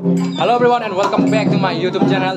Hello everyone and welcome back to my YouTube channel.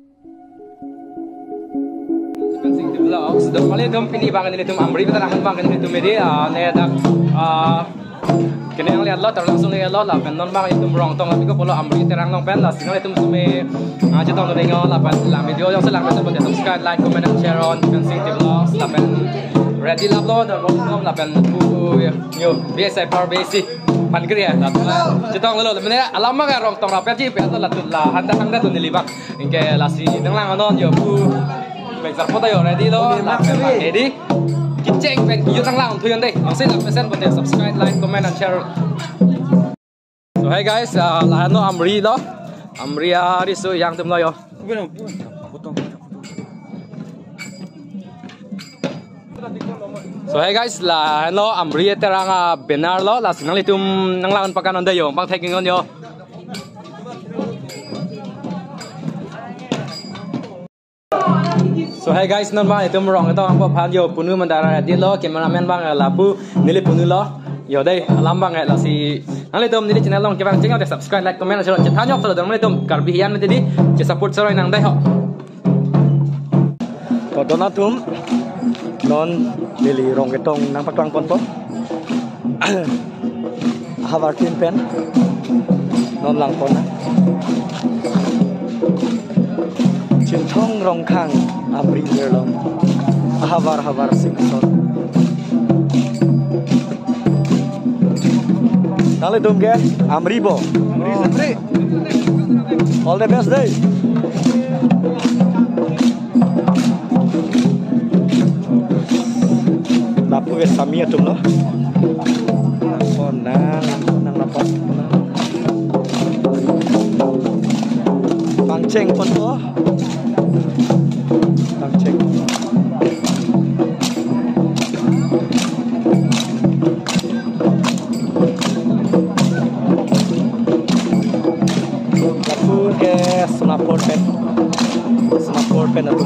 Vlogs. Dom kali dom pinibangan ini dom amri kita nahan bang ini dom ini nedak kini yang lihat lo terlangsung lihat lo lah non bang itu merong tong tapi kau polo amri terang nong pen lah single itu musume cetong nengok lah lah video yang selang kita boleh subscribe, like, comment, and share on Vincent Vlogs lah pen ready lah lo dan belum lah pen yo biasa power basic pan kiri ya lah cetong lo sebenarnya alama kan rong tong rapi aja biasa lah tuh lah handa tuh nilibak ingke lasi tenglang anon yo Besar foto yo ready lo, ready. Kiceng pen video tang lang tuh deh. Yang saya pesen boleh subscribe, like, comment, and share. So hey guys, lah no Amri lo, Amri hari so yang tem lo yo. So hey guys, lah no Amri terang benar lo, lah sinang itu nang lang pakan anda yo, bang taking on yo. So hey guys, non bang itu merong itu ang papan yo punu mandara di lo cameraman bang lapu nili punu lo yo deh alam bang lah si nali tom nili channel long kebang channel deh subscribe, like, comment, share cetanya kalau dong nali tom karbihian nanti di support seroy nang deh ho. Kodona tum non nili rong ketong nang pakang ponpo havar tin pen non lang pon Cintong rongkang Amri nirlong havar singson Nale dum ke Amri bo Amri all the best day lapu ke samia tum lo nang lapat pangceng pon po cek lapu ke snapboard pen atau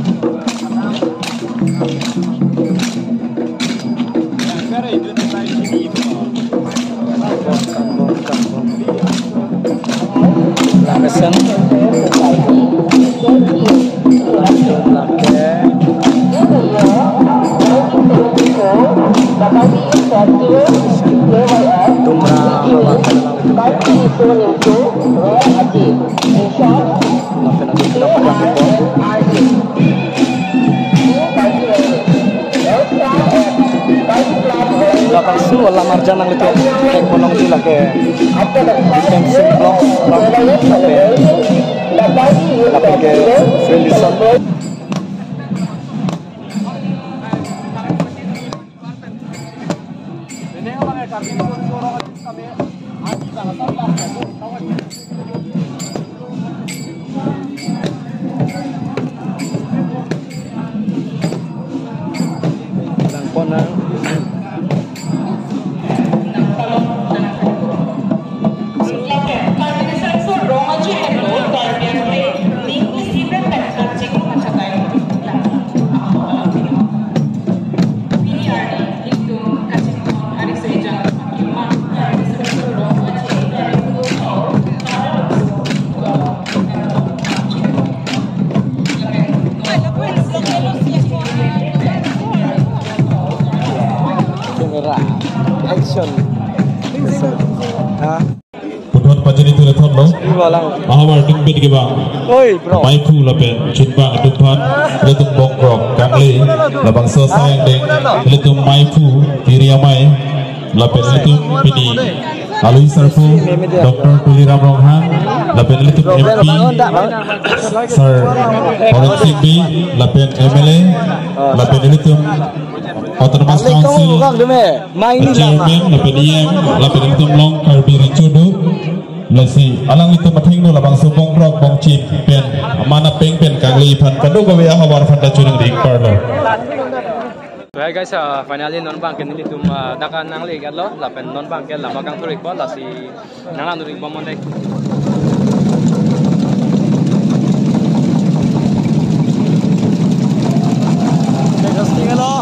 lamesan su wala marjanang itu kayak ponong tu lah ke defensive block tapi ke Fredison dan ponang action Pudhon pajen itu leton lo. Ahwar ding bed ke bang. Oi bro. Mai pu lapen chutba aduphan letung bongkrok kangle labang so sayang ding letung mai pu kiriamai lapen letung pini alui sarfu Dr. Tuliram Ronghan lapen letung MP Sir Forensik B lapen MLA lapen letung Autonomous Council Chairman lapen IM lapen letung long Karbi Ricodo Lasi alang itu mating no labang so bongkrok bong chip pen mana peng pen kangli pan kado gawe ahawar fanda churing ring parlo. So hey guys, finally non bang kenili tum dakan nang le lo lapen non bang ken lama kang turik ko lasi nang turik bomon dek. Terus tinggal lo.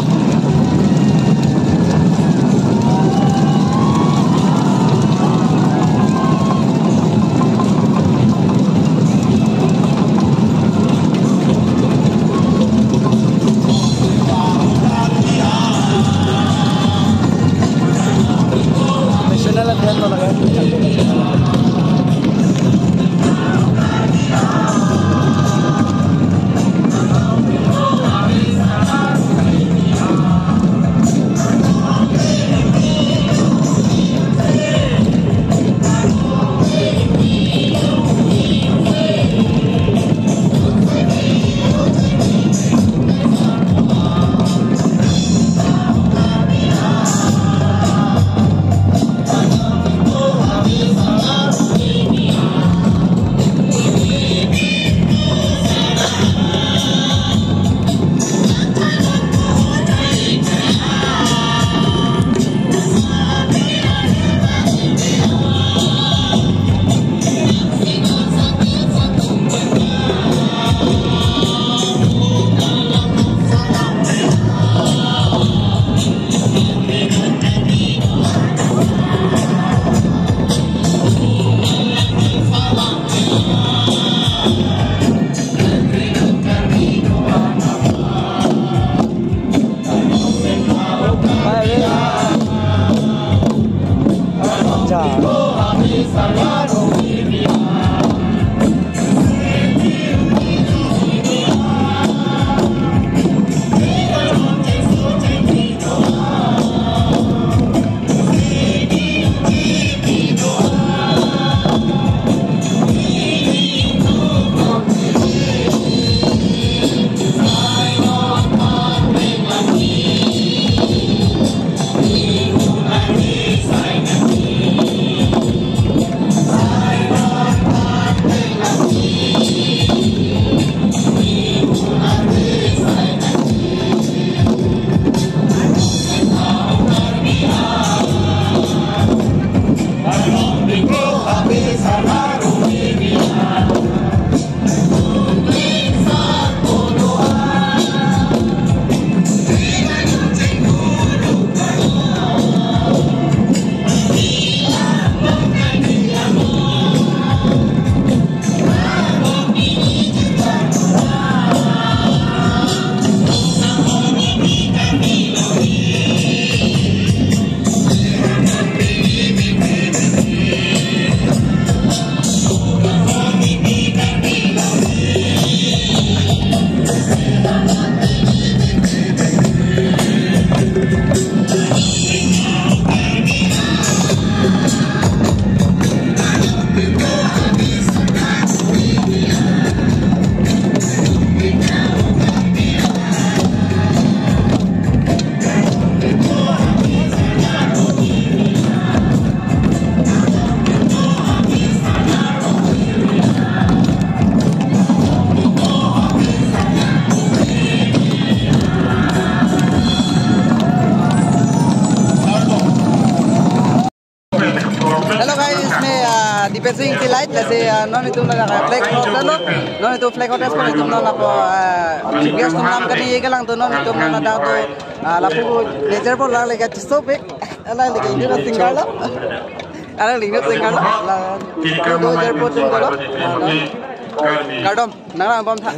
kasi non itu na flag hotel non itu flag hotel ko itu non ako guest nam kani ye galang to non itu na da to lapu nature po la lega chisto pe ala lega ini na tingala ala lega tingala la do airport to lo kadom nara bom tha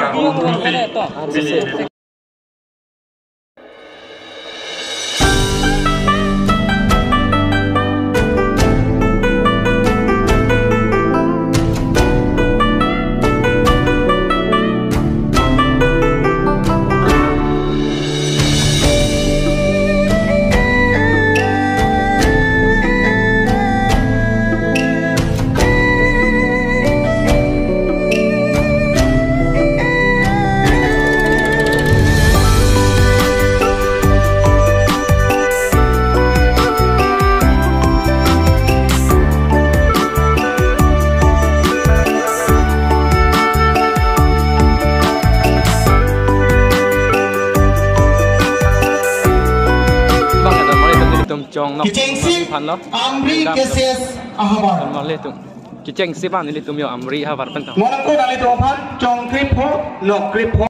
Amri keses ahbar. Malitum. Kiceng sipan nilitum yo amri habar pentang. Monako nalitum pan chong grip ho, no grip ho.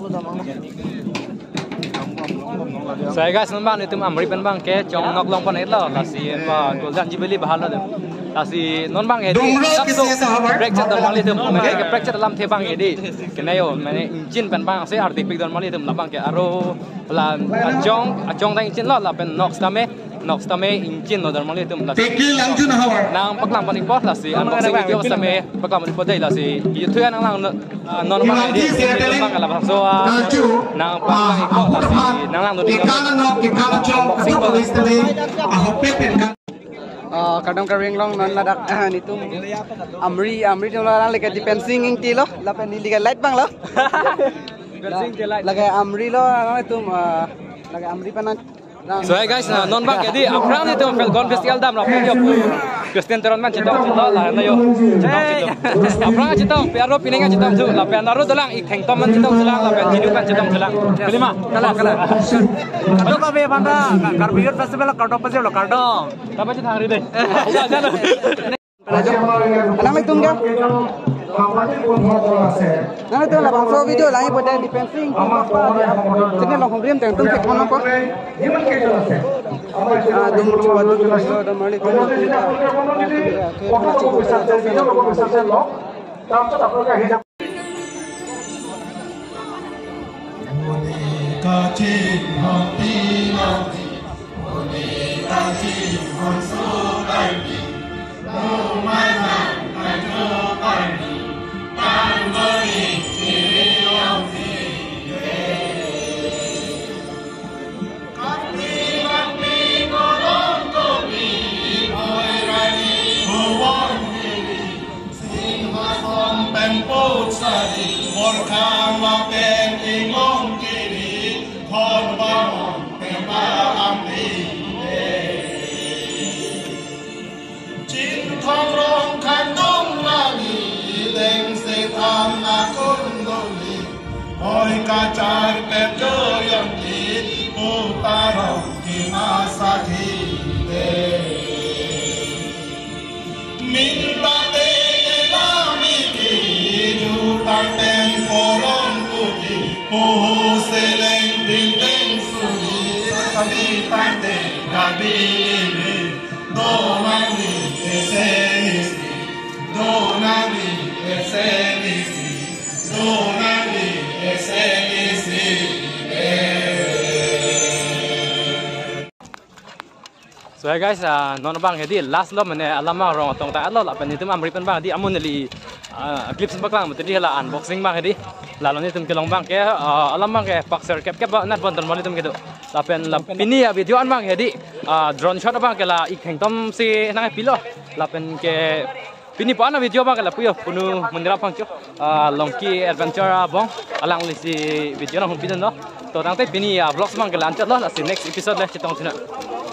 Saya guys nambang nilitum amri penbang ke chong nok long pan etla lasi pa golden jibeli bahala de. Lasi non bang edi. Break chat dal nalitum mereka ke break chat dalam tebang edi. Kenayo mane engine penbang se artik pik dal nalitum labang ke aro la ajong tang engine la pen nok stame nok stame engine no dal nalitum lasi. Tekil langju na hawar. Nang paklang panik pot lasi unboxing video stame paklang panik pot dai lasi. Itu yang nang non bang edi. Bang ala bang so nang paklang ikut lasi nang lang do di. Ikala chong photo istale ahopet pen kadang kering long non ladak nitum amri tu lah lagi dispensing ing ti lo lapen di liga light bang lo lagi amri lo itu lagi amri panan. So guys, non bang jadi apran itu Falcon Festival dam lah punya Christian Teronman cita lah na yo. Apran cita piaro pininga cita tu lah pianaro dolang ikeng toman cita dolang lah pian jidukan cita dolang. Kelima. Kala. Aduh pa be banda Carbier Festival kardo pa lo kardo. Tapa cita hari deh. Udah jalan. Alam itu enggak? Nah itu lah bangsa video lain pada dispensing. Sini long hubrim teng tung tek mana ko? Dum coba tu kalau ada mali ko. Kacar pejo yang di utara di masa kini minta telami jutaan temporong putih seleng bintang suri tapi tante gabi ini donani esenisi donani esenisi donani So guys, non bang jadi last lo mana alama orang tong tak lo lapan itu amri pen bang di amun li clips baklang mesti di lah unboxing bang jadi lalu ni tum kelong bang ke alama ke pakser cap nat bon termal tum gitu lapan ini ya video an bang jadi drone shot bang ke lah ikheng tom si nang pilo lapan ke Pini pa na video bang kala puyo puno menira pang cho longki adventure bong alang li si video na hum pidan no to tang te pini vlogs bang kala ancha lo la si next episode le chitong sina